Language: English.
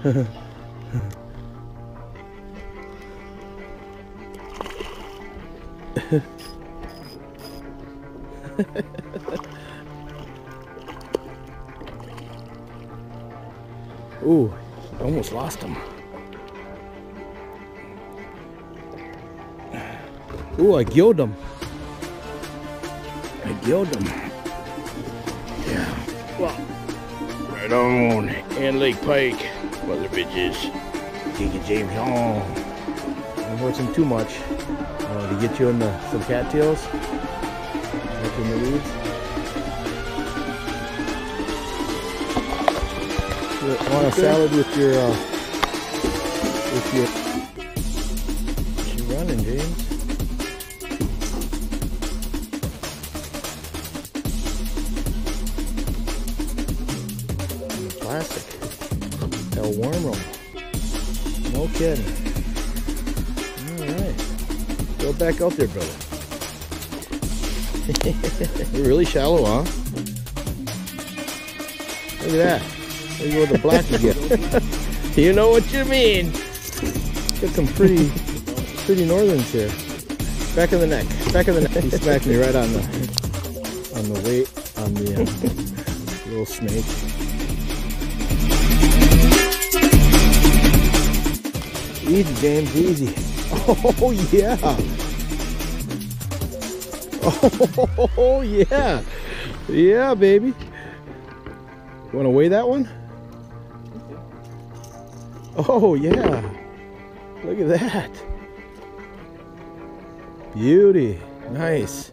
Ooh, almost lost him. Ooh, I killed him. I killed him. Yeah. Well, right on. And Lake Pike. Mother bitches. Take it, James. Oh. Don't hurt him too much. To get you in some cattails. Like in the weeds. Want a salad with your You're running, James. Plastic. That'll warm them. No kidding. Alright. Go back out there, brother. You're really shallow, huh? Look at that. There you go with the black again. You know what you mean. Got some pretty northerns here. Back of the neck. Back of the neck. He smacked me right on the weight on the little snake. Easy, James. Easy. Oh yeah. Oh yeah. Yeah, baby. You want to weigh that one? Oh yeah, look at that. Beauty, nice.